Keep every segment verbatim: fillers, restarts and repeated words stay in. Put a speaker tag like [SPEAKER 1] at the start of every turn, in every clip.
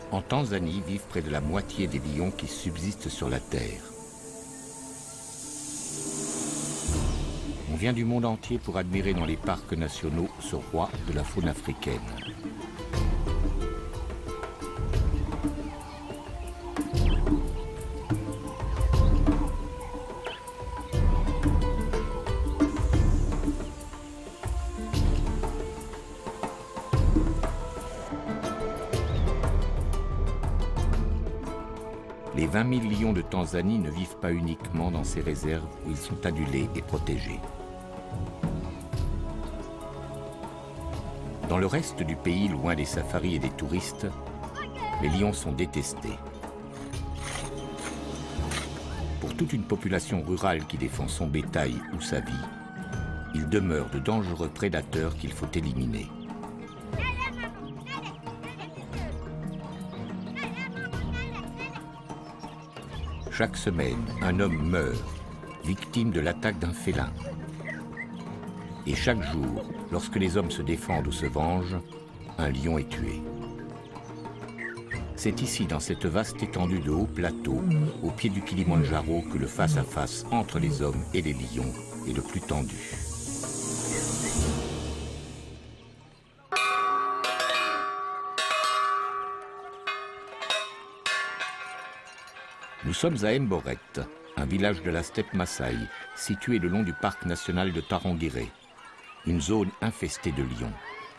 [SPEAKER 1] En Tanzanie vivent près de la moitié des lions qui subsistent sur la Terre. On vient du monde entier pour admirer dans les parcs nationaux ce roi de la faune africaine. Les vingt mille lions de Tanzanie ne vivent pas uniquement dans ces réserves où ils sont adulés et protégés. Dans le reste du pays, loin des safaris et des touristes, les lions sont détestés. Pour toute une population rurale qui défend son bétail ou sa vie, ils demeurent de dangereux prédateurs qu'il faut éliminer. Chaque semaine, un homme meurt, victime de l'attaque d'un félin. Et chaque jour, lorsque les hommes se défendent ou se vengent, un lion est tué. C'est ici, dans cette vaste étendue de hauts plateaux, au pied du Kilimandjaro, que le face-à-face entre les hommes et les lions est le plus tendu. Nous sommes à Mboret, un village de la steppe Maasai, situé le long du parc national de Tarangire, une zone infestée de lions.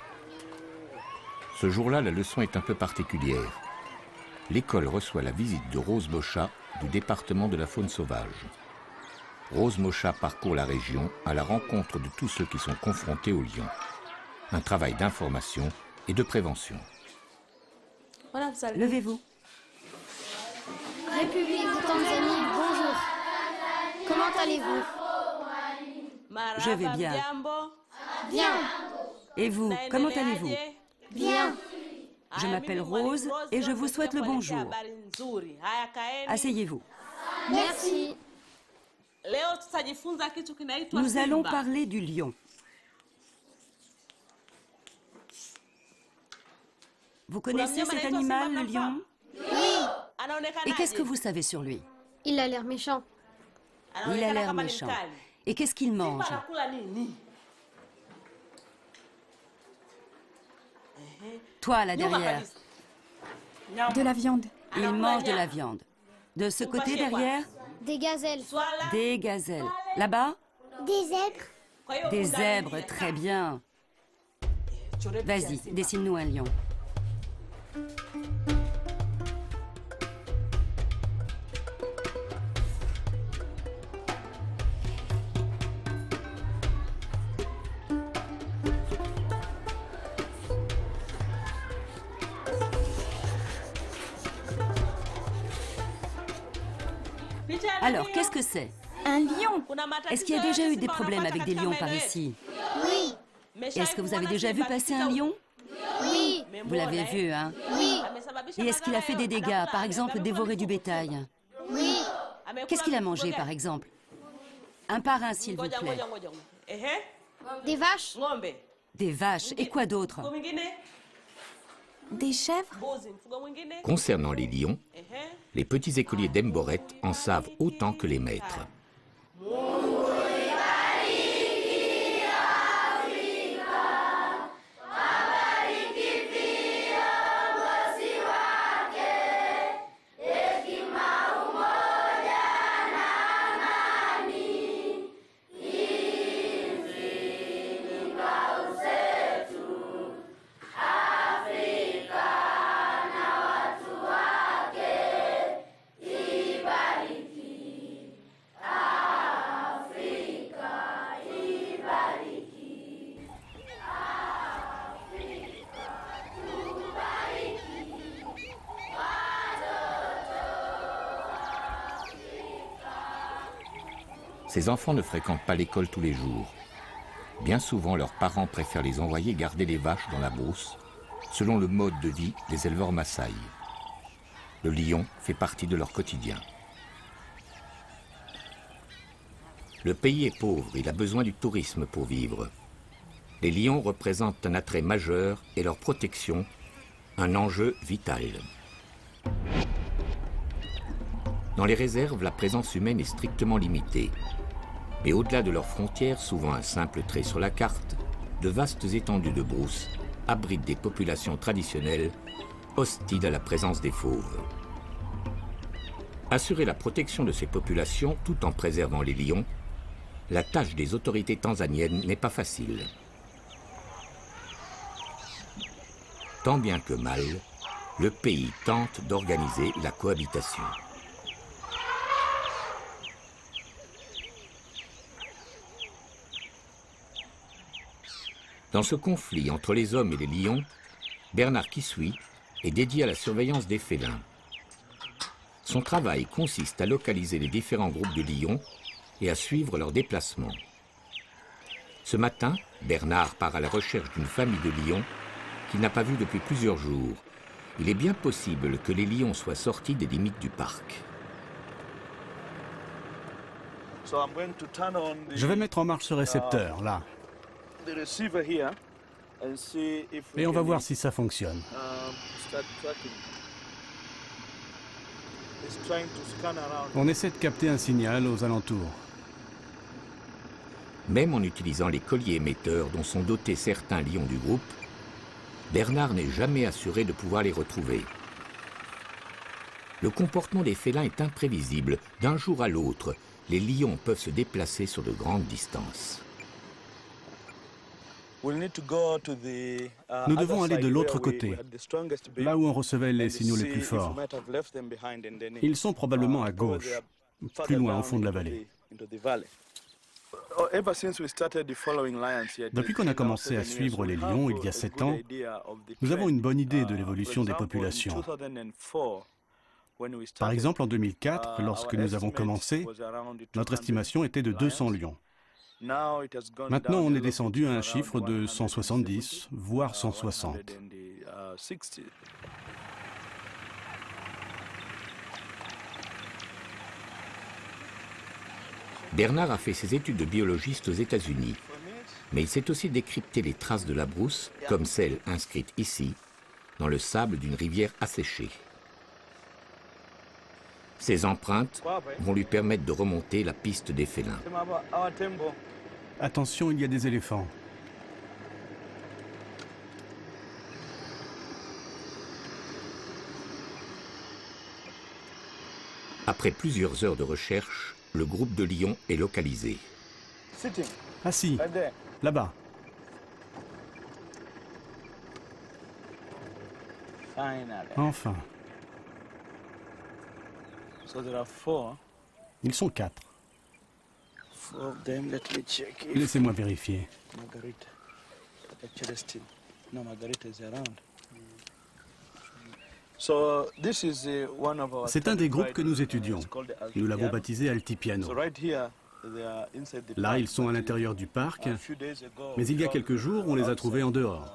[SPEAKER 1] Ce jour-là, la leçon est un peu particulière. L'école reçoit la visite de Rose Mocha du département de la faune sauvage. Rose Mocha parcourt la région à la rencontre de tous ceux qui sont confrontés aux lions. Un travail d'information et de prévention.
[SPEAKER 2] Levez-vous.
[SPEAKER 3] République de Tanzanie, bonjour. Comment allez-vous?
[SPEAKER 2] Je vais bien.
[SPEAKER 3] Bien.
[SPEAKER 2] Et vous, comment allez-vous?
[SPEAKER 3] Bien.
[SPEAKER 2] Je m'appelle Rose et je vous souhaite le bonjour. Asseyez-vous.
[SPEAKER 3] Merci.
[SPEAKER 2] Nous allons parler du lion. Vous connaissez cet animal, le lion?
[SPEAKER 3] Oui.
[SPEAKER 2] Et qu'est-ce que vous savez sur lui?
[SPEAKER 3] Il a l'air méchant.
[SPEAKER 2] Il a l'air méchant. Et qu'est-ce qu'il mange? Toi, là derrière.
[SPEAKER 4] De la viande.
[SPEAKER 2] Il mange de la viande. De ce côté derrière?
[SPEAKER 3] Des gazelles.
[SPEAKER 2] Des gazelles. Là-bas?
[SPEAKER 3] Des zèbres.
[SPEAKER 2] Des zèbres, très bien. Vas-y, dessine-nous un lion. Alors, qu'est-ce que c'est?
[SPEAKER 4] Un lion.
[SPEAKER 2] Est-ce qu'il y a déjà eu des problèmes avec des lions par ici?
[SPEAKER 3] Oui.
[SPEAKER 2] Est-ce que vous avez déjà vu passer un lion?
[SPEAKER 3] Oui.
[SPEAKER 2] Vous l'avez vu, hein?
[SPEAKER 3] Oui.
[SPEAKER 2] Et est-ce qu'il a fait des dégâts, par exemple dévorer du bétail?
[SPEAKER 3] Oui.
[SPEAKER 2] Qu'est-ce qu'il a mangé, par exemple? Un par un, s'il vous plaît.
[SPEAKER 3] Des vaches.
[SPEAKER 2] Des vaches. Et quoi d'autre?
[SPEAKER 4] Des chèvres.
[SPEAKER 1] Concernant les lions, les petits écoliers d'Mboret en savent autant que les maîtres. Ces enfants ne fréquentent pas l'école tous les jours. Bien souvent, leurs parents préfèrent les envoyer garder les vaches dans la brousse, selon le mode de vie des éleveurs Maasai. Le lion fait partie de leur quotidien. Le pays est pauvre, il a besoin du tourisme pour vivre. Les lions représentent un attrait majeur et leur protection, un enjeu vital. Dans les réserves, la présence humaine est strictement limitée. Mais au-delà de leurs frontières, souvent un simple trait sur la carte, de vastes étendues de brousse abritent des populations traditionnelles hostiles à la présence des fauves. Assurer la protection de ces populations tout en préservant les lions, la tâche des autorités tanzaniennes n'est pas facile. Tant bien que mal, le pays tente d'organiser la cohabitation. Dans ce conflit entre les hommes et les lions, Bernard Kisui est dédié à la surveillance des félins. Son travail consiste à localiser les différents groupes de lions et à suivre leurs déplacements. Ce matin, Bernard part à la recherche d'une famille de lions qu'il n'a pas vue depuis plusieurs jours. Il est bien possible que les lions soient sortis des limites du parc.
[SPEAKER 5] Je vais mettre en marche ce récepteur, là. Et on va voir si ça fonctionne. On essaie de capter un signal aux alentours.
[SPEAKER 1] Même en utilisant les colliers émetteurs dont sont dotés certains lions du groupe, Bernard n'est jamais assuré de pouvoir les retrouver. Le comportement des félins est imprévisible. D'un jour à l'autre, les lions peuvent se déplacer sur de grandes distances.
[SPEAKER 5] Nous devons aller de l'autre côté, là où on recevait les signaux les plus forts. Ils sont probablement à gauche, plus loin au fond de la vallée. Depuis qu'on a commencé à suivre les lions il y a sept ans, nous avons une bonne idée de l'évolution des populations. Par exemple, en deux mille quatre, lorsque nous avons commencé, notre estimation était de deux cents lions. Maintenant, on est descendu à un chiffre de cent soixante-dix, voire cent soixante.
[SPEAKER 1] Bernard a fait ses études de biologiste aux États-Unis, mais il sait aussi décrypter les traces de la brousse, comme celle inscrite ici, dans le sable d'une rivière asséchée. Ces empreintes vont lui permettre de remonter la piste des félins.
[SPEAKER 5] Attention, il y a des éléphants.
[SPEAKER 1] Après plusieurs heures de recherche, le groupe de lions est localisé.
[SPEAKER 5] Assis, là-bas. Enfin. Ils sont quatre. Laissez-moi vérifier. C'est un des groupes que nous étudions. Nous l'avons baptisé Altipiano. Là, ils sont à l'intérieur du parc, mais il y a quelques jours, on les a trouvés en dehors.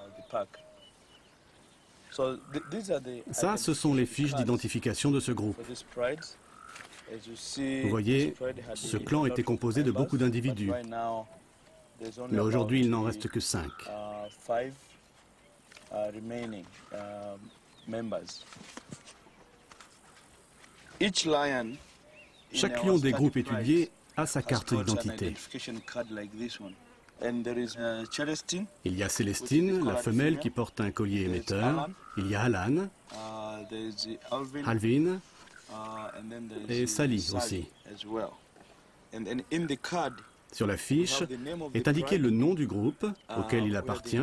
[SPEAKER 5] Ça, ce sont les fiches d'identification de ce groupe. Vous voyez, ce clan était composé de beaucoup d'individus. Mais aujourd'hui, il n'en reste que cinq. Chaque lion des groupes étudiés a sa carte d'identité. Il y a Célestine, la femelle qui porte un collier émetteur. Il y a Alan, Alvin et Sally aussi. Sur la fiche est indiqué le nom du groupe auquel il appartient,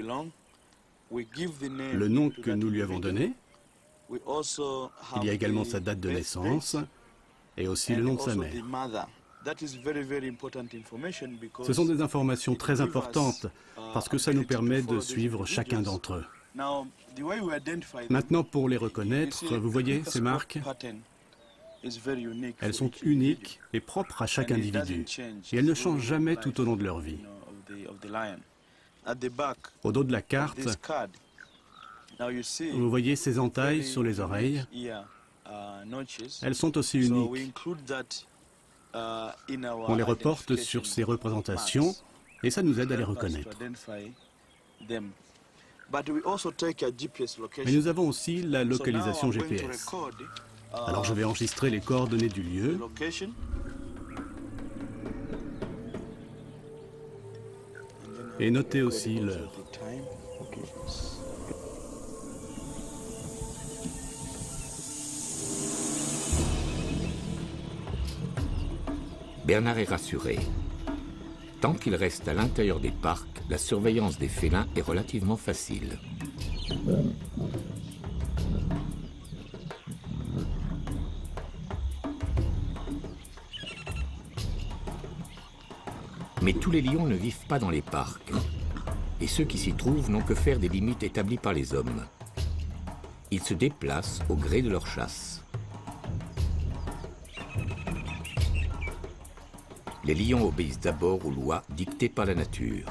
[SPEAKER 5] le nom que nous lui avons donné. Il y a également sa date de naissance et aussi le nom de sa mère. Ce sont des informations très importantes parce que ça nous permet de suivre chacun d'entre eux. Maintenant, pour les reconnaître, vous voyez ces marques? Elles sont uniques et propres à chaque individu. Et elles ne changent jamais tout au long de leur vie. Au dos de la carte, vous voyez ces entailles sur les oreilles. Elles sont aussi uniques. On les reporte sur ces représentations et ça nous aide à les reconnaître. Mais nous avons aussi la localisation G P S. Alors je vais enregistrer les coordonnées du lieu. Et noter aussi l'heure.
[SPEAKER 1] Bernard est rassuré. Tant qu'il reste à l'intérieur des parcs, la surveillance des félins est relativement facile. Mais tous les lions ne vivent pas dans les parcs. Et ceux qui s'y trouvent n'ont que faire des limites établies par les hommes. Ils se déplacent au gré de leur chasse. Les lions obéissent d'abord aux lois dictées par la nature.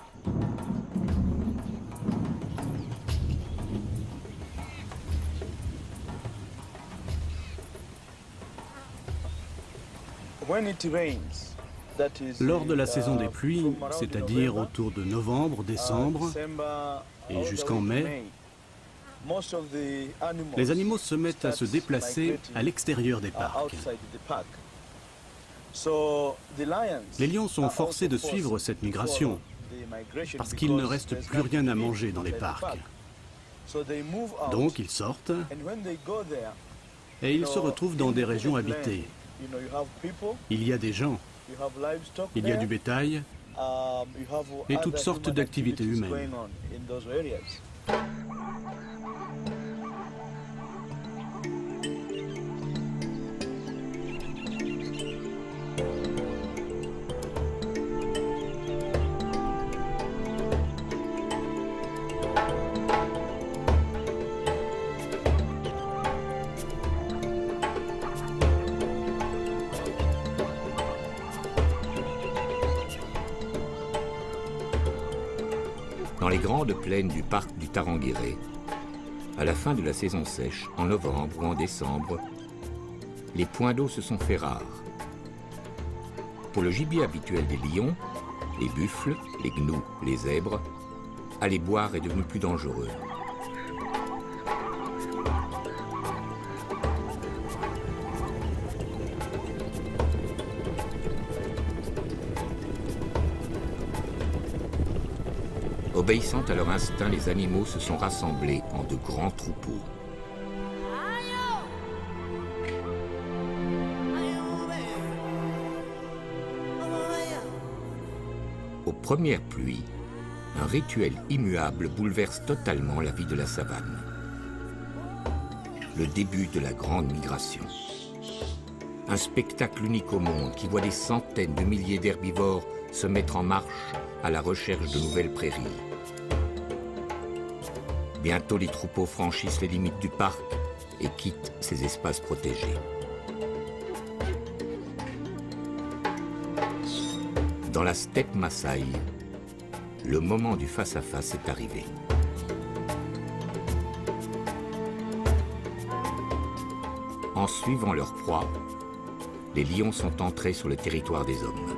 [SPEAKER 5] Lors de la saison des pluies, c'est-à-dire autour de novembre, décembre et jusqu'en mai, les animaux se mettent à se déplacer à l'extérieur des parcs. Les lions sont forcés de suivre cette migration parce qu'il ne reste plus rien à manger dans les parcs. Donc ils sortent et ils se retrouvent dans des régions habitées. Il y a des gens, il y a du bétail et toutes sortes d'activités humaines.
[SPEAKER 1] Dans les grandes plaines du parc du Tarangire, à la fin de la saison sèche, en novembre ou en décembre, les points d'eau se sont fait rares. Pour le gibier habituel des lions, les buffles, les gnous, les zèbres, aller boire est devenu plus dangereux. Obéissant à leur instinct, les animaux se sont rassemblés en de grands troupeaux. Aux premières pluies, un rituel immuable bouleverse totalement la vie de la savane. Le début de la grande migration. Un spectacle unique au monde qui voit des centaines de milliers d'herbivores se mettre en marche à la recherche de nouvelles prairies. Bientôt, les troupeaux franchissent les limites du parc et quittent ces espaces protégés. Dans la steppe Maasai, le moment du face-à-face est arrivé. En suivant leur proie, les lions sont entrés sur le territoire des hommes.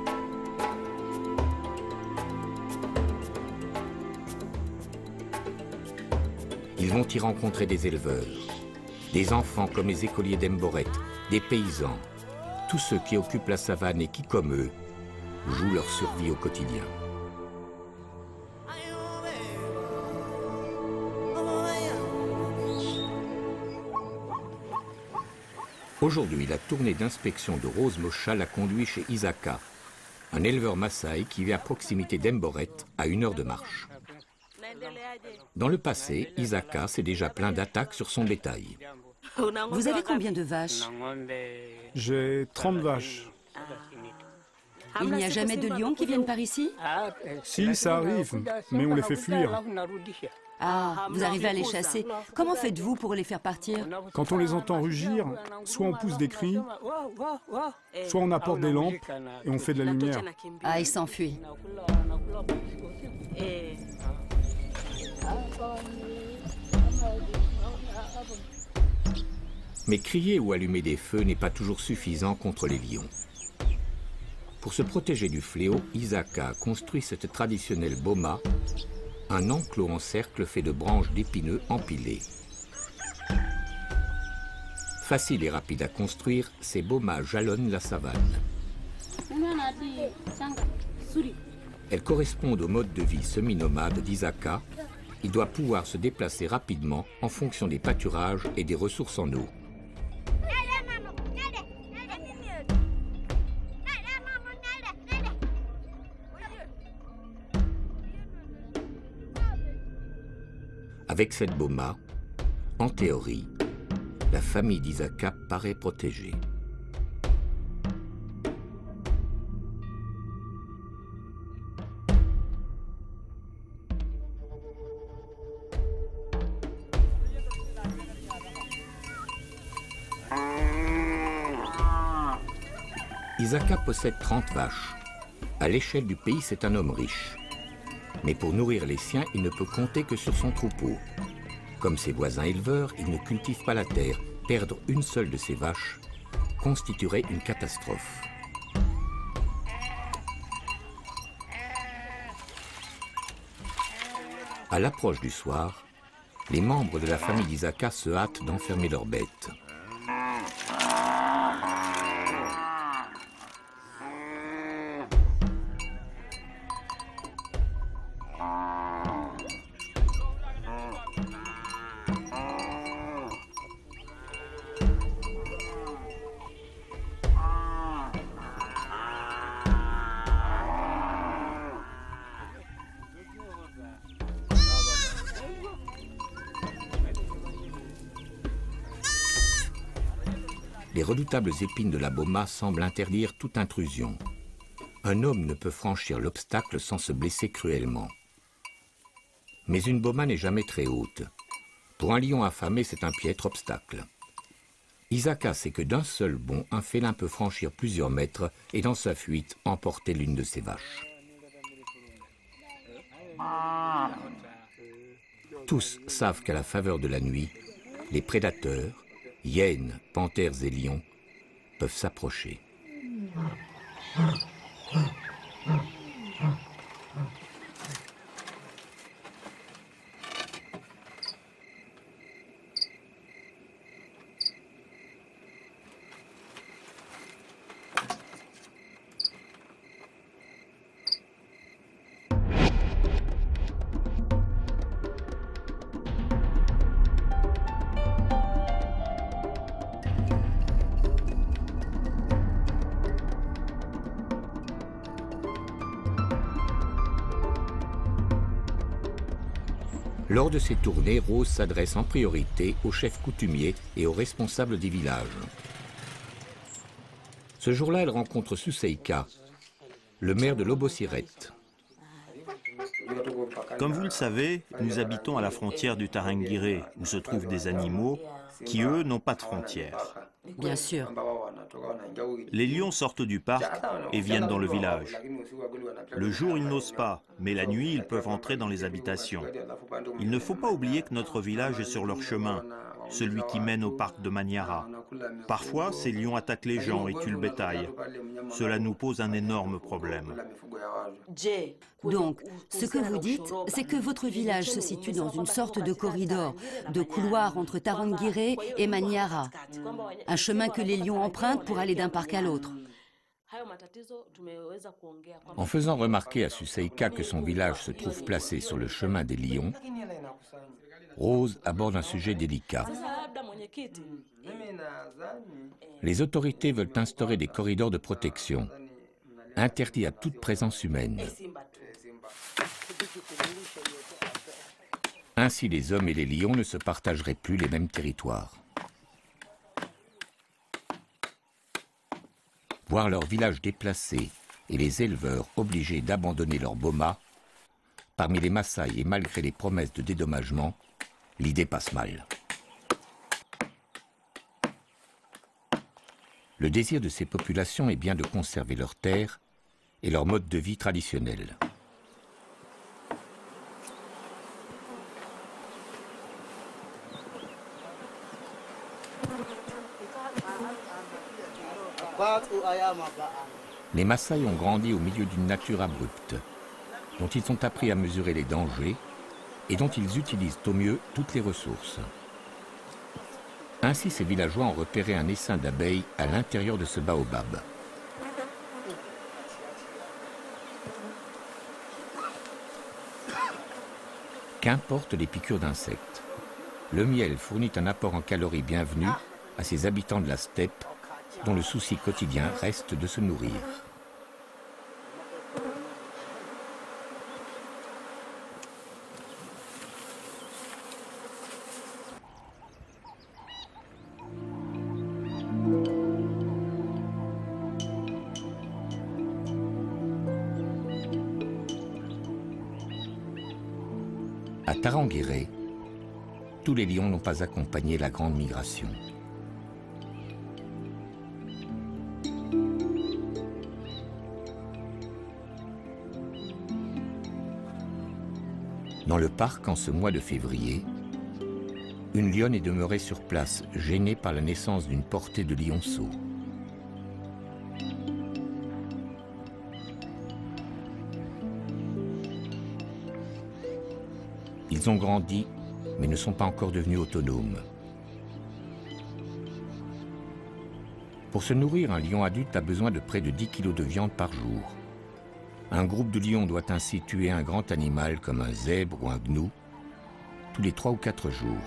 [SPEAKER 1] Ils vont y rencontrer des éleveurs, des enfants comme les écoliers d'Emboret, des paysans, tous ceux qui occupent la savane et qui, comme eux, jouent leur survie au quotidien. Aujourd'hui, la tournée d'inspection de Rose Mocha l'a conduit chez Isaka, un éleveur Maasai qui vit à proximité d'Emboret, à une heure de marche. Dans le passé, Isaka s'est déjà plaint d'attaques sur son bétail.
[SPEAKER 2] Vous avez combien de vaches?
[SPEAKER 6] J'ai trente vaches.
[SPEAKER 2] Il n'y a jamais de lions qui viennent par ici?
[SPEAKER 6] Si, ça arrive, mais on les fait fuir.
[SPEAKER 2] Ah, vous arrivez à les chasser. Comment faites-vous pour les faire partir?
[SPEAKER 6] Quand on les entend rugir, soit on pousse des cris, soit on apporte des lampes et on fait de la lumière.
[SPEAKER 2] Ah, ils s'enfuient.
[SPEAKER 1] Mais crier ou allumer des feux n'est pas toujours suffisant contre les lions. Pour se protéger du fléau, Isaka a construit cette traditionnelle boma, un enclos en cercle fait de branches d'épineux empilées. Facile et rapide à construire, ces bomas jalonnent la savane. Elles correspondent au mode de vie semi-nomade d'Isaka. Il doit pouvoir se déplacer rapidement en fonction des pâturages et des ressources en eau. Avec cette boma, en théorie, la famille d'Isaka paraît protégée. Isaka possède trente vaches. À l'échelle du pays, c'est un homme riche. Mais pour nourrir les siens, il ne peut compter que sur son troupeau. Comme ses voisins éleveurs, il ne cultive pas la terre. Perdre une seule de ses vaches constituerait une catastrophe. À l'approche du soir, les membres de la famille d'Isaka se hâtent d'enfermer leurs bêtes. Les redoutables épines de la boma semblent interdire toute intrusion. Un homme ne peut franchir l'obstacle sans se blesser cruellement. Mais une boma n'est jamais très haute. Pour un lion affamé, c'est un piètre obstacle. Isaka sait que d'un seul bond, un félin peut franchir plusieurs mètres et dans sa fuite emporter l'une de ses vaches. Tous savent qu'à la faveur de la nuit, les prédateurs, hyènes, panthères et lions peuvent s'approcher. Lors de ces tournées, Rose s'adresse en priorité aux chefs coutumiers et aux responsables des villages. Ce jour-là, elle rencontre Suseika, le maire de Lobosiret.
[SPEAKER 7] Comme vous le savez, nous habitons à la frontière du Tarangire, où se trouvent des animaux qui, eux, n'ont pas de frontières.
[SPEAKER 2] Bien sûr.
[SPEAKER 7] Les lions sortent du parc et viennent dans le village. Le jour, ils n'osent pas, mais la nuit, ils peuvent entrer dans les habitations. Il ne faut pas oublier que notre village est sur leur chemin, celui qui mène au parc de Manyara. Parfois, ces lions attaquent les gens et tuent le bétail. Cela nous pose un énorme problème.
[SPEAKER 2] Donc, ce que vous dites, c'est que votre village se situe dans une sorte de corridor, de couloir entre Tarangire et Manyara. Un chemin que les lions empruntent pour aller d'un parc à l'autre.
[SPEAKER 1] En faisant remarquer à Suseika que son village se trouve placé sur le chemin des lions, Rose aborde un sujet délicat. Les autorités veulent instaurer des corridors de protection, interdits à toute présence humaine. Ainsi, les hommes et les lions ne se partageraient plus les mêmes territoires. Voir leur village déplacé et les éleveurs obligés d'abandonner leur boma, parmi les Maasai et malgré les promesses de dédommagement, l'idée passe mal. Le désir de ces populations est bien de conserver leurs terres et leur mode de vie traditionnel. Les Maasai ont grandi au milieu d'une nature abrupte, dont ils ont appris à mesurer les dangers et dont ils utilisent au mieux toutes les ressources. Ainsi, ces villageois ont repéré un essaim d'abeilles à l'intérieur de ce baobab. Qu'importe les piqûres d'insectes, le miel fournit un apport en calories bienvenu à ces habitants de la steppe dont le souci quotidien reste de se nourrir. À Tarangire, tous les lions n'ont pas accompagné la grande migration. Dans le parc, en ce mois de février, une lionne est demeurée sur place, gênée par la naissance d'une portée de lionceaux. Ils ont grandi, mais ne sont pas encore devenus autonomes. Pour se nourrir, un lion adulte a besoin de près de dix kilos de viande par jour. Un groupe de lions doit ainsi tuer un grand animal comme un zèbre ou un gnou tous les trois ou quatre jours.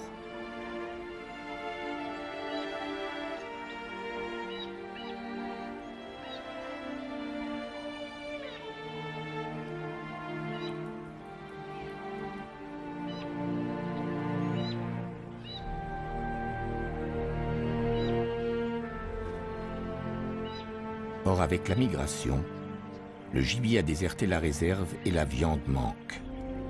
[SPEAKER 1] Or, avec la migration, le gibier a déserté la réserve et la viande manque.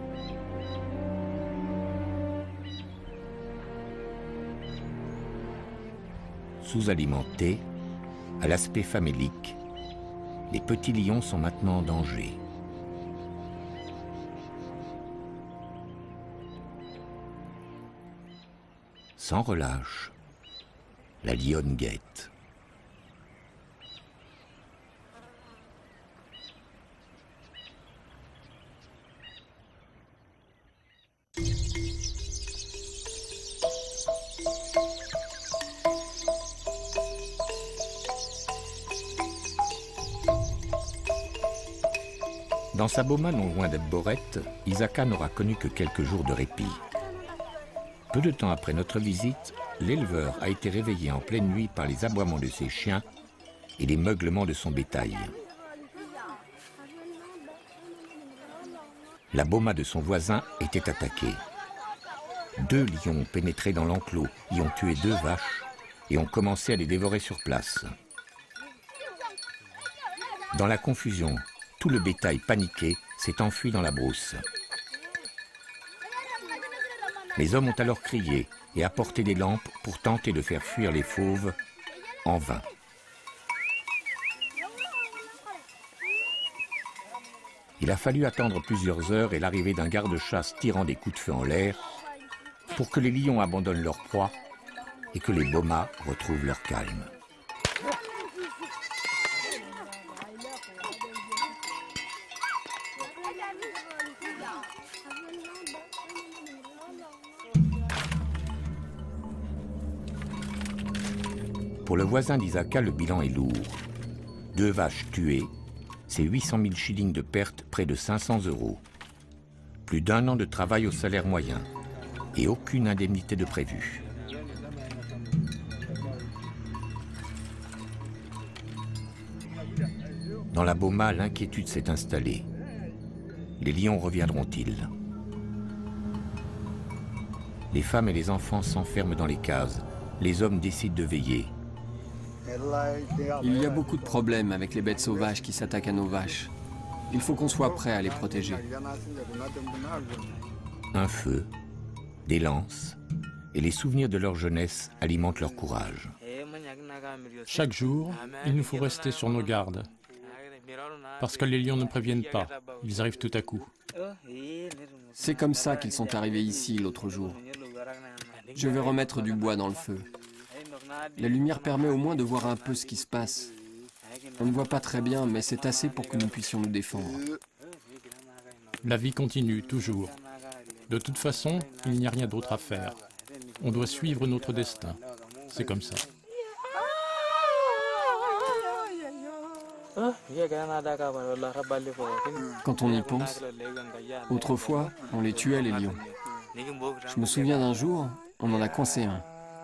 [SPEAKER 1] Sous-alimentés, à l'aspect famélique, les petits lions sont maintenant en danger. Sans relâche, la lionne guette. Dans sa boma non loin d'Ebboret, Isaka n'aura connu que quelques jours de répit. Peu de temps après notre visite, l'éleveur a été réveillé en pleine nuit par les aboiements de ses chiens et les meuglements de son bétail. La boma de son voisin était attaquée. Deux lions ont pénétré dans l'enclos, y ont tué deux vaches et ont commencé à les dévorer sur place. Dans la confusion, tout le bétail paniqué s'est enfui dans la brousse. Les hommes ont alors crié et apporté des lampes pour tenter de faire fuir les fauves, en vain. Il a fallu attendre plusieurs heures et l'arrivée d'un garde-chasse tirant des coups de feu en l'air pour que les lions abandonnent leur proie et que les bomas retrouvent leur calme. Pour le voisin d'Isaka, le bilan est lourd. Deux vaches tuées, c'est huit cent mille shillings de pertes, près de cinq cents euros. Plus d'un an de travail au salaire moyen et aucune indemnité de prévue. Dans la boma, l'inquiétude s'est installée. Les lions reviendront-ils? Les femmes et les enfants s'enferment dans les cases. Les hommes décident de veiller.
[SPEAKER 8] Il y a beaucoup de problèmes avec les bêtes sauvages qui s'attaquent à nos vaches. Il faut qu'on soit prêt à les protéger.
[SPEAKER 1] Un feu, des lances et les souvenirs de leur jeunesse alimentent leur courage.
[SPEAKER 9] Chaque jour, il nous faut rester sur nos gardes. Parce que les lions ne préviennent pas, ils arrivent tout à coup.
[SPEAKER 8] C'est comme ça qu'ils sont arrivés ici l'autre jour. Je vais remettre du bois dans le feu. La lumière permet au moins de voir un peu ce qui se passe. On ne voit pas très bien, mais c'est assez pour que nous puissions nous défendre.
[SPEAKER 9] La vie continue, toujours. De toute façon, il n'y a rien d'autre à faire. On doit suivre notre destin. C'est comme ça.
[SPEAKER 8] Quand on y pense, autrefois, on les tuait, les lions. Je me souviens d'un jour, on en a coincé un.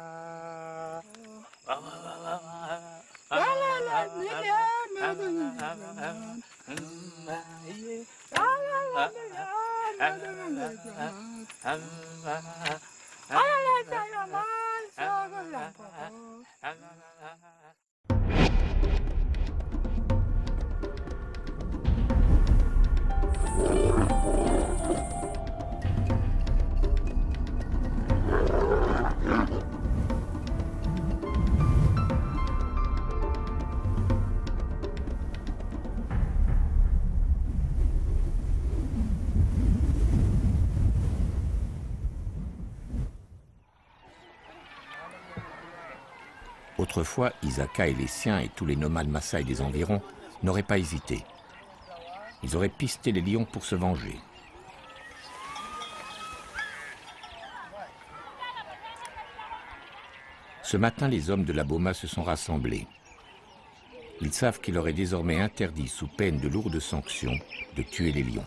[SPEAKER 1] Autrefois, Isaka et les siens et tous les nomades Maasai des environs n'auraient pas hésité. Ils auraient pisté les lions pour se venger. Ce matin, les hommes de la Boma se sont rassemblés. Ils savent qu'il leur est désormais interdit, sous peine de lourdes sanctions, de tuer les lions.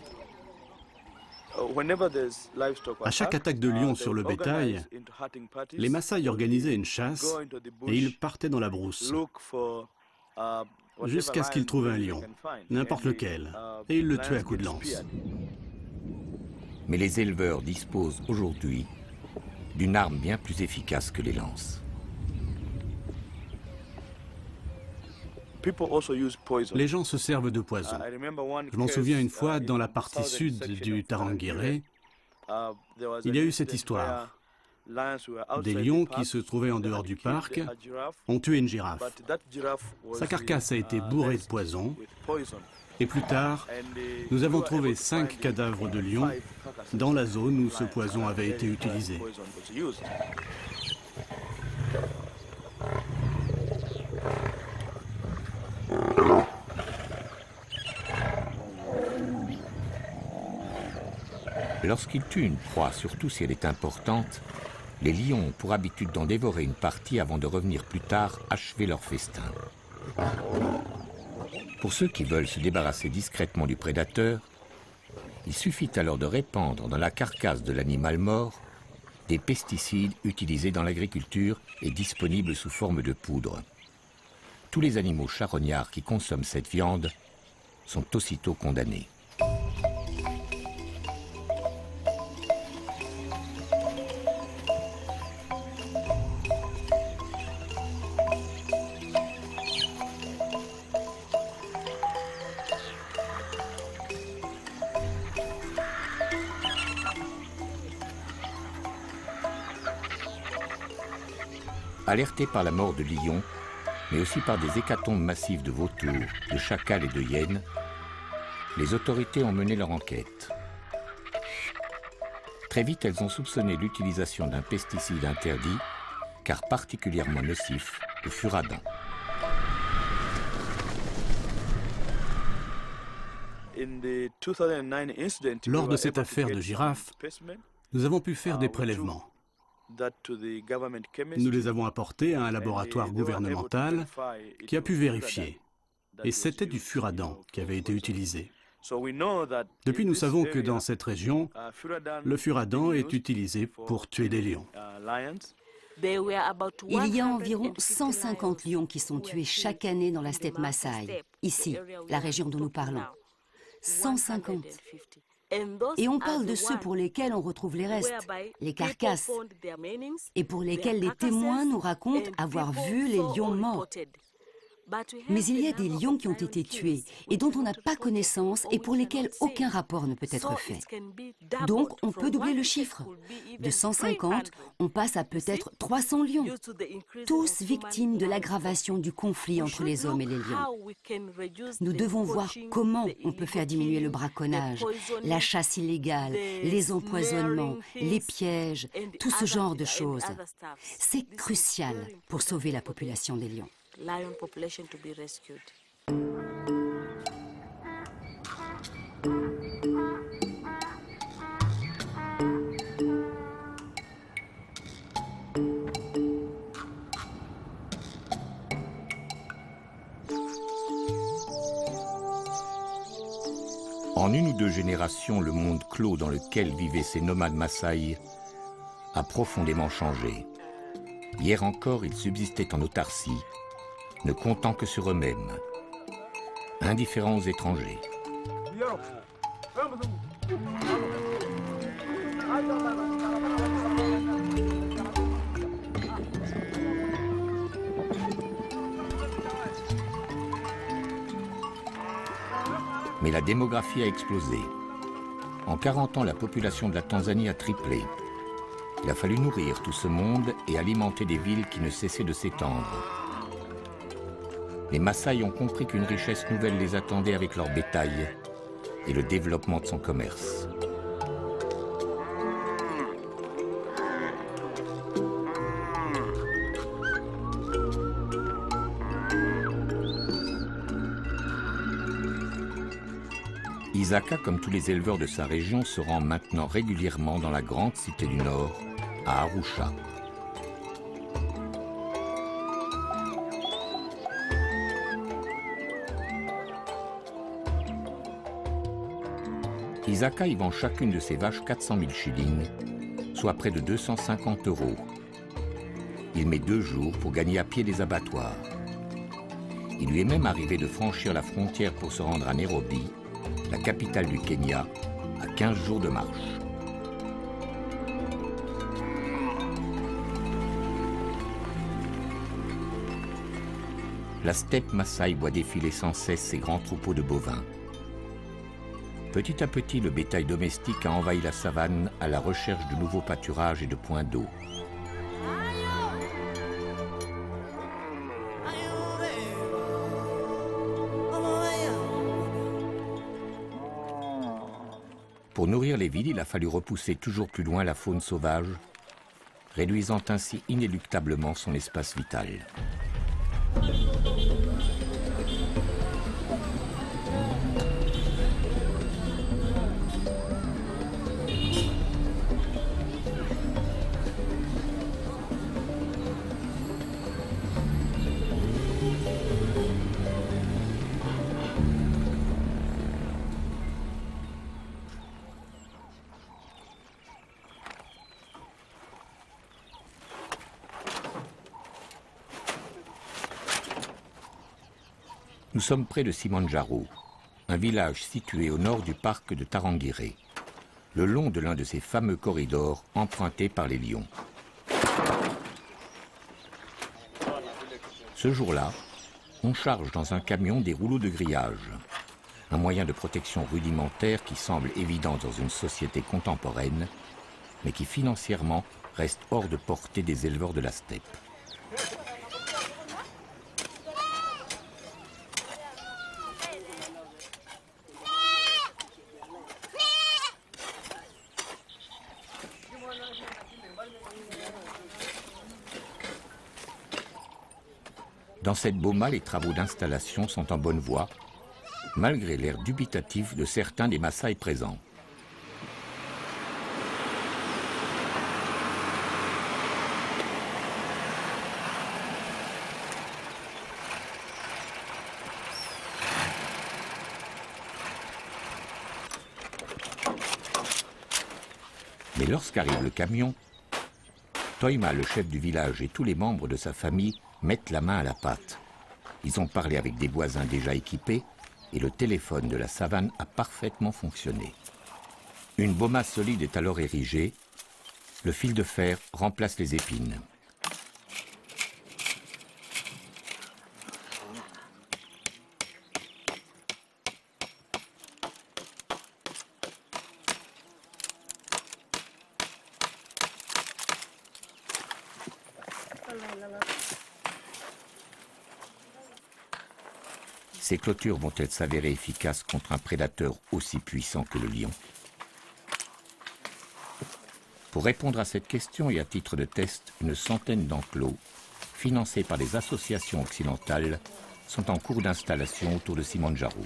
[SPEAKER 5] À chaque attaque de lion sur le bétail, les Maasai organisaient une chasse et ils partaient dans la brousse jusqu'à ce qu'ils trouvent un lion, n'importe lequel, et ils le tuaient à coups de lance.
[SPEAKER 1] Mais les éleveurs disposent aujourd'hui d'une arme bien plus efficace que les lances.
[SPEAKER 5] Les gens se servent de poison. Je m'en souviens une fois, dans la partie sud du Tarangire, il y a eu cette histoire. Des lions qui se trouvaient en dehors du parc ont tué une girafe. Sa carcasse a été bourrée de poison. Et plus tard, nous avons trouvé cinq cadavres de lions dans la zone où ce poison avait été utilisé.
[SPEAKER 1] Lorsqu'ils tuent une proie, surtout si elle est importante, les lions ont pour habitude d'en dévorer une partie avant de revenir plus tard achever leur festin. Pour ceux qui veulent se débarrasser discrètement du prédateur, il suffit alors de répandre dans la carcasse de l'animal mort des pesticides utilisés dans l'agriculture et disponibles sous forme de poudre. Tous les animaux charognards qui consomment cette viande sont aussitôt condamnés. Alertés par la mort de lions, mais aussi par des hécatombes massives de vautours, de chacals et de hyènes, les autorités ont mené leur enquête. Très vite, elles ont soupçonné l'utilisation d'un pesticide interdit, car particulièrement nocif, le furadin.
[SPEAKER 5] Lors de cette affaire de girafe, nous avons pu faire des prélèvements. Nous les avons apportés à un laboratoire gouvernemental qui a pu vérifier. Et c'était du furadin qui avait été utilisé. Depuis, nous savons que dans cette région, le furadin est utilisé pour tuer des lions.
[SPEAKER 2] Il y a environ cent cinquante lions qui sont tués chaque année dans la steppe Maasai, ici, la région dont nous parlons. cent cinquante. Et on parle de ceux pour lesquels on retrouve les restes, les carcasses, et pour lesquels les témoins nous racontent avoir vu les lions morts. Mais il y a des lions qui ont été tués et dont on n'a pas connaissance et pour lesquels aucun rapport ne peut être fait. Donc on peut doubler le chiffre. De cent cinquante, on passe à peut-être trois cents lions, tous victimes de l'aggravation du conflit entre les hommes et les lions. Nous devons voir comment on peut faire diminuer le braconnage, la chasse illégale, les empoisonnements, les pièges, tout ce genre de choses. C'est crucial pour sauver la population des lions.
[SPEAKER 10] Lion population to be rescued.
[SPEAKER 1] En une ou deux générations, le monde clos dans lequel vivaient ces nomades Maasai a profondément changé. Hier encore, ils subsistaient en autarcie, ne comptant que sur eux-mêmes, indifférents aux étrangers. Mais la démographie a explosé. En quarante ans, la population de la Tanzanie a triplé. Il a fallu nourrir tout ce monde et alimenter des villes qui ne cessaient de s'étendre. Les Maasai ont compris qu'une richesse nouvelle les attendait avec leur bétail et le développement de son commerce. Isaka, comme tous les éleveurs de sa région, se rend maintenant régulièrement dans la grande cité du Nord, à Arusha. Isaka y vend chacune de ses vaches quatre cent mille shillings, soit près de deux cent cinquante euros. Il met deux jours pour gagner à pied les abattoirs. Il lui est même arrivé de franchir la frontière pour se rendre à Nairobi, la capitale du Kenya, à quinze jours de marche. La steppe Maasai voit défiler sans cesse ses grands troupeaux de bovins. Petit à petit, le bétail domestique a envahi la savane à la recherche de nouveaux pâturages et de points d'eau. Pour nourrir les villes, il a fallu repousser toujours plus loin la faune sauvage, réduisant ainsi inéluctablement son espace vital. Nous sommes près de Simanjaro, un village situé au nord du parc de Tarangire, le long de l'un de ces fameux corridors empruntés par les lions. Ce jour-là, on charge dans un camion des rouleaux de grillage, un moyen de protection rudimentaire qui semble évident dans une société contemporaine, mais qui financièrement reste hors de portée des éleveurs de la steppe. Dans cette boma, les travaux d'installation sont en bonne voie, malgré l'air dubitatif de certains des Maasai présents. Mais lorsqu'arrive le camion, Toima, le chef du village, et tous les membres de sa famille mettent la main à la pâte. Ils ont parlé avec des voisins déjà équipés et le téléphone de la savane a parfaitement fonctionné. Une boma solide est alors érigée. Le fil de fer remplace les épines. Ces clôtures vont-elles s'avérer efficaces contre un prédateur aussi puissant que le lion? Pour répondre à cette question et à titre de test, une centaine d'enclos, financés par des associations occidentales, sont en cours d'installation autour de Simanjaro.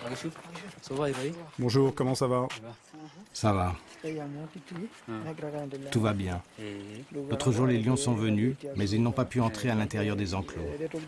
[SPEAKER 6] Bonjour, comment ça va?
[SPEAKER 11] Ça va. Tout va bien. L'autre jour, les lions sont venus, mais ils n'ont pas pu entrer à l'intérieur des enclos.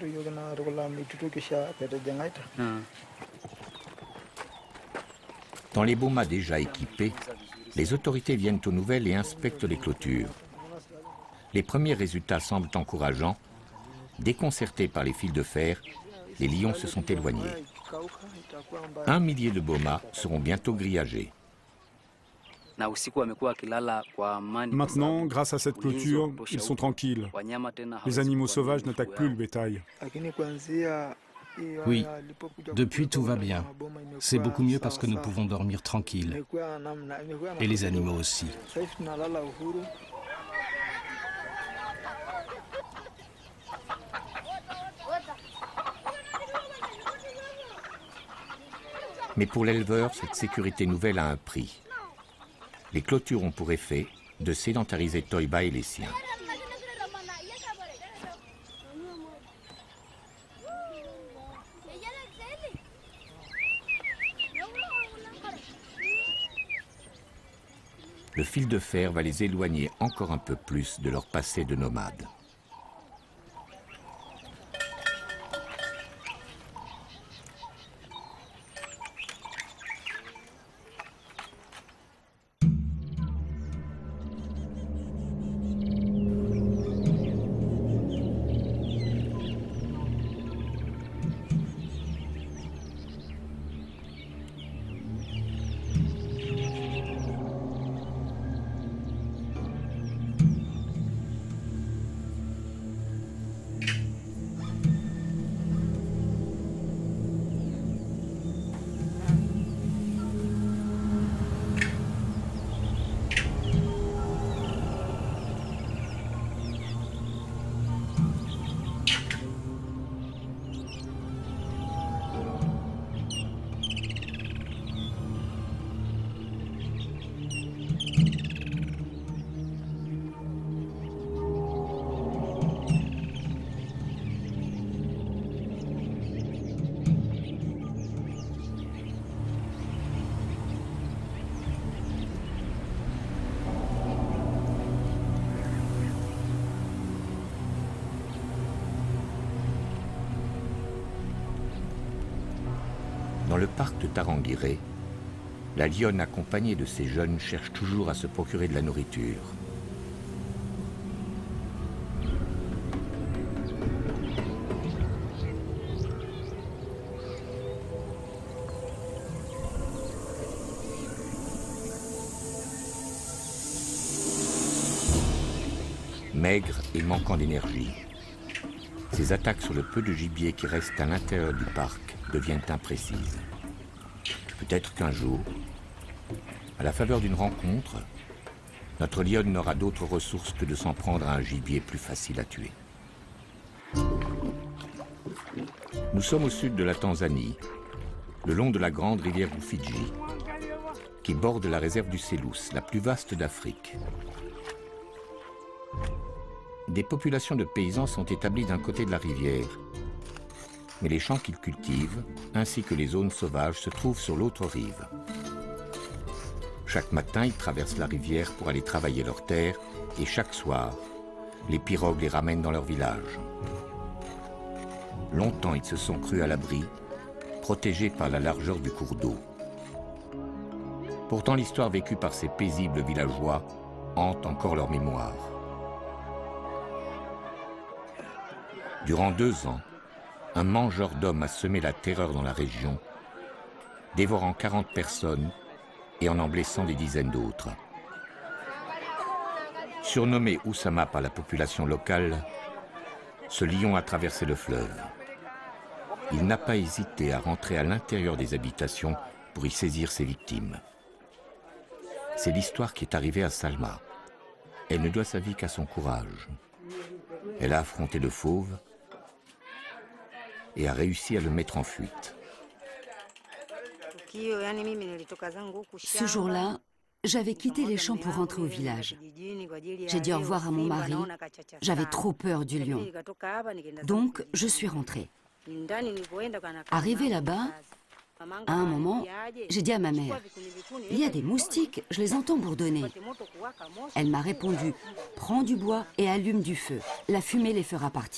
[SPEAKER 1] Dans les bomas déjà équipés, les autorités viennent aux nouvelles et inspectent les clôtures. Les premiers résultats semblent encourageants. Déconcertés par les fils de fer, les lions se sont éloignés. Un millier de bomas seront bientôt grillagés.
[SPEAKER 6] Maintenant, grâce à cette clôture, ils sont tranquilles. Les animaux sauvages n'attaquent plus le bétail.
[SPEAKER 11] Oui, depuis tout va bien. C'est beaucoup mieux parce que nous pouvons dormir tranquilles. Et les animaux aussi.
[SPEAKER 1] Mais pour l'éleveur, cette sécurité nouvelle a un prix. Les clôtures ont pour effet de sédentariser Toiba et les siens. Le fil de fer va les éloigner encore un peu plus de leur passé de nomades. Dans le parc de Tarangire, la lionne accompagnée de ses jeunes cherche toujours à se procurer de la nourriture. Maigre et manquant d'énergie, ces attaques sur le peu de gibier qui reste à l'intérieur du parc deviennent imprécises. Peut-être qu'un jour, à la faveur d'une rencontre, notre lionne n'aura d'autre ressource que de s'en prendre à un gibier plus facile à tuer. Nous sommes au sud de la Tanzanie, le long de la grande rivière Rufiji, qui borde la réserve du Selous, la plus vaste d'Afrique. Des populations de paysans sont établies d'un côté de la rivière, mais les champs qu'ils cultivent, ainsi que les zones sauvages, se trouvent sur l'autre rive. Chaque matin, ils traversent la rivière pour aller travailler leurs terres, et chaque soir, les pirogues les ramènent dans leur village. Longtemps, ils se sont crus à l'abri, protégés par la largeur du cours d'eau. Pourtant, l'histoire vécue par ces paisibles villageois hante encore leur mémoire. Durant deux ans, un mangeur d'hommes a semé la terreur dans la région, dévorant quarante personnes et en en blessant des dizaines d'autres. Surnommé Oussama par la population locale, ce lion a traversé le fleuve. Il n'a pas hésité à rentrer à l'intérieur des habitations pour y saisir ses victimes. C'est l'histoire qui est arrivée à Salma. Elle ne doit sa vie qu'à son courage. Elle a affronté le fauve et a réussi à le mettre en fuite.
[SPEAKER 2] Ce jour-là, j'avais quitté les champs pour rentrer au village. J'ai dit au revoir à mon mari. J'avais trop peur du lion. Donc, je suis rentrée. Arrivée là-bas, À un moment, j'ai dit à ma mère, « Il y a des moustiques, je les entends bourdonner. » Elle m'a répondu, « Prends du bois et allume du feu. La fumée les fera partir. »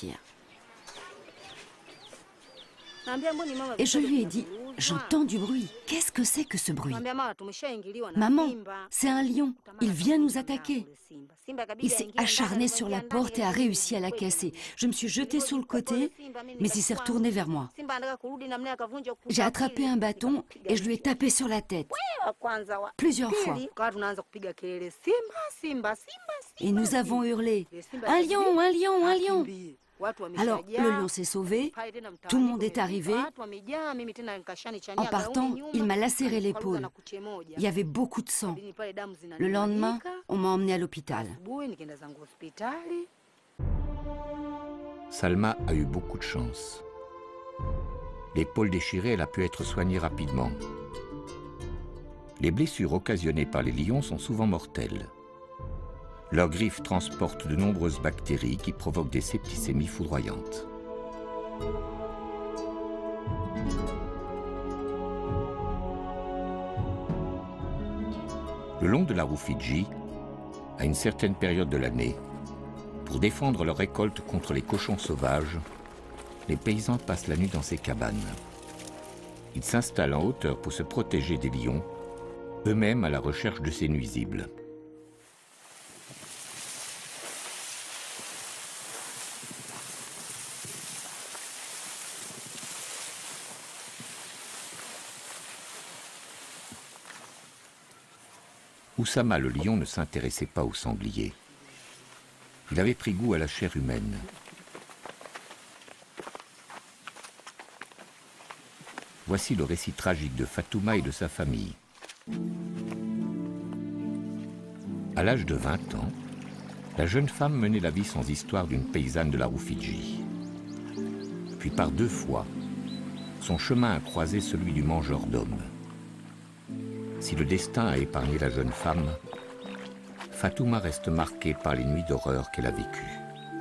[SPEAKER 2] Et je lui ai dit, « J'entends du bruit. Qu'est-ce que c'est que ce bruit ?»« Maman, c'est un lion. Il vient nous attaquer. » Il s'est acharné sur la porte et a réussi à la casser. Je me suis jetée sur le côté, mais il s'est retourné vers moi. J'ai attrapé un bâton et je lui ai tapé sur la tête. Plusieurs fois. Et nous avons hurlé, « Un lion, un lion, un lion !» Alors, le lion s'est sauvé, tout le monde est arrivé. En partant, il m'a lacéré l'épaule. Il y avait beaucoup de sang. Le lendemain, on m'a emmené à l'hôpital.
[SPEAKER 1] Salma a eu beaucoup de chance. L'épaule déchirée, elle a pu être soignée rapidement. Les blessures occasionnées par les lions sont souvent mortelles. Leurs griffes transportent de nombreuses bactéries qui provoquent des septicémies foudroyantes. Le long de la Rufiji, à une certaine période de l'année, pour défendre leur récolte contre les cochons sauvages, les paysans passent la nuit dans ces cabanes. Ils s'installent en hauteur pour se protéger des lions, eux-mêmes à la recherche de ces nuisibles. Oussama le lion ne s'intéressait pas aux sangliers. Il avait pris goût à la chair humaine. Voici le récit tragique de Fatouma et de sa famille. À l'âge de vingt ans, la jeune femme menait la vie sans histoire d'une paysanne de la Rufiji. Puis par deux fois, son chemin a croisé celui du mangeur d'hommes. Si le destin a épargné la jeune femme, Fatouma reste marquée par les nuits d'horreur qu'elle a vécues.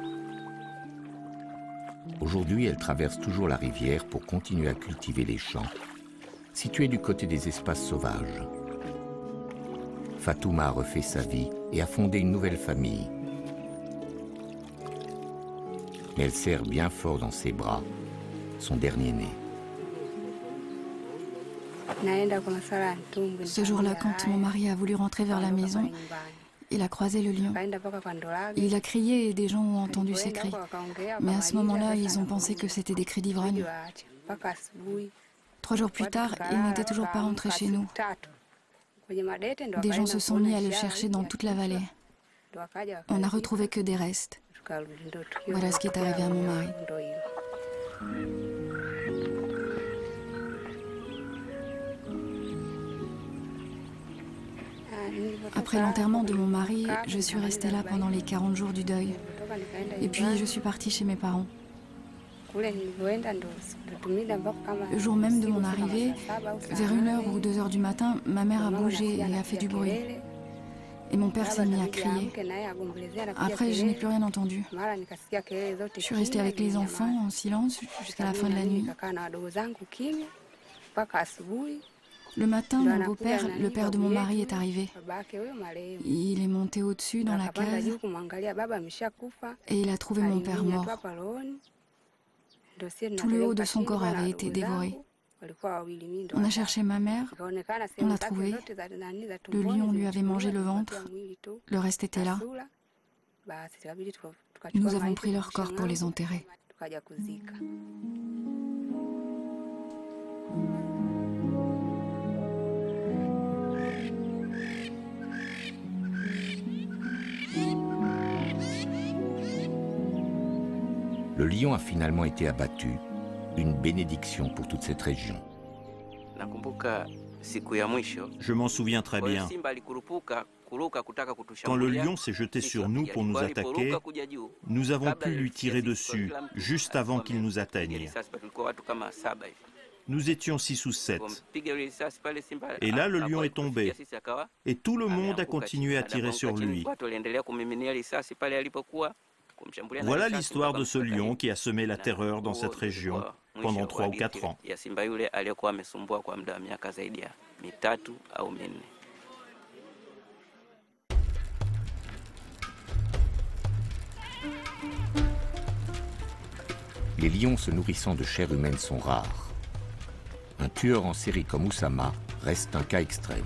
[SPEAKER 1] Aujourd'hui, elle traverse toujours la rivière pour continuer à cultiver les champs, situés du côté des espaces sauvages. Fatouma a refait sa vie et a fondé une nouvelle famille. Mais elle serre bien fort dans ses bras son dernier né.
[SPEAKER 4] Ce jour-là, quand mon mari a voulu rentrer vers la maison, il a croisé le lion. Il a crié et des gens ont entendu ses cris. Mais à ce moment-là, ils ont pensé que c'était des cris d'ivrogne. Trois jours plus tard, il n'était toujours pas rentré chez nous. Des gens se sont mis à le chercher dans toute la vallée. On n'a retrouvé que des restes. Voilà ce qui est arrivé à mon mari. Après l'enterrement de mon mari, je suis restée là pendant les quarante jours du deuil. Et puis je suis partie chez mes parents. Le jour même de mon arrivée, vers une heure ou deux heures du matin, ma mère a bougé et a fait du bruit. Et mon père s'est mis à crier. Après, je n'ai plus rien entendu. Je suis restée avec les enfants en silence jusqu'à la fin de la nuit. Le matin, mon beau-père, le père de mon mari, est arrivé. Il est monté au-dessus dans la case et il a trouvé mon père mort. Tout le haut de son corps avait été dévoré. On a cherché ma mère, on l'a trouvée. Le lion lui avait mangé le ventre, le reste était là. Nous avons pris leur corps pour les enterrer.
[SPEAKER 1] Le lion a finalement été abattu, une bénédiction pour toute cette région.
[SPEAKER 7] Je m'en souviens très bien. Quand le lion s'est jeté sur nous pour nous attaquer, nous avons pu lui tirer dessus, juste avant qu'il nous atteigne. Nous étions six ou sept. Et là, le lion est tombé. Et tout le monde a continué à tirer sur lui. Voilà l'histoire de ce lion qui a semé la terreur dans cette région pendant trois ou quatre ans.
[SPEAKER 1] Les lions se nourrissant de chair humaine sont rares. Un tueur en série comme Oussama reste un cas extrême.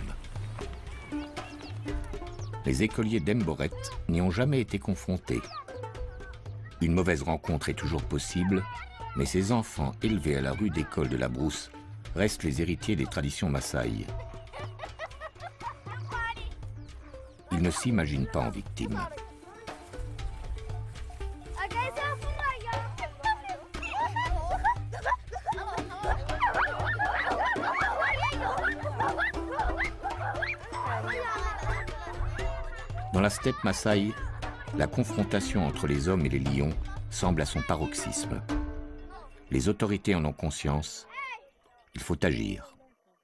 [SPEAKER 1] Les écoliers d'Emboret n'y ont jamais été confrontés. Une mauvaise rencontre est toujours possible, mais ces enfants élevés à la rude école de la Brousse restent les héritiers des traditions Maasai. Ils ne s'imaginent pas en victimes. Dans la steppe Maasai, la confrontation entre les hommes et les lions semble à son paroxysme. Les autorités en ont conscience. Il faut agir.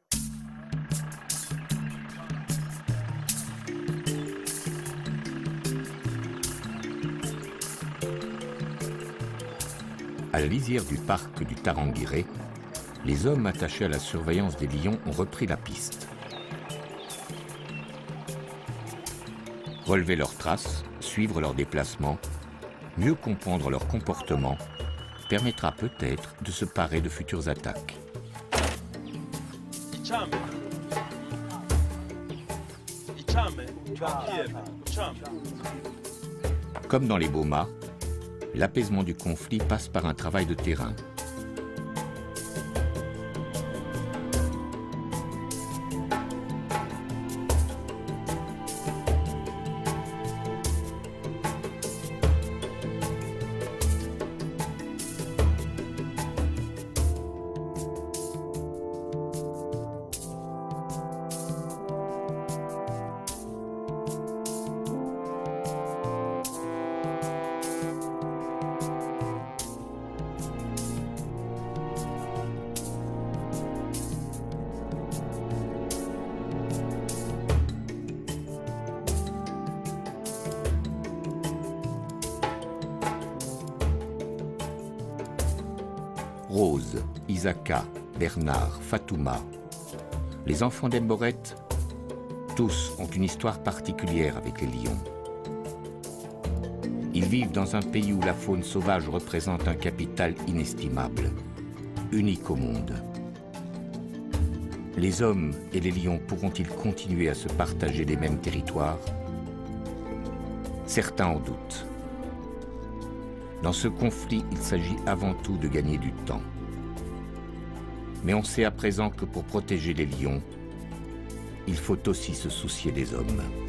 [SPEAKER 1] À la lisière du parc du Tarangire, les hommes attachés à la surveillance des lions ont repris la piste. Relever leurs traces, suivre leurs déplacements, mieux comprendre leur comportement, permettra peut-être de se parer de futures attaques. Comme dans les Boma, l'apaisement du conflit passe par un travail de terrain. Rose, Isaka, Bernard, Fatouma. Les enfants d'Emboret, tous ont une histoire particulière avec les lions. Ils vivent dans un pays où la faune sauvage représente un capital inestimable, unique au monde. Les hommes et les lions pourront-ils continuer à se partager les mêmes territoires? Certains en doutent. Dans ce conflit, il s'agit avant tout de gagner du temps. Mais on sait à présent que pour protéger les lions, il faut aussi se soucier des hommes.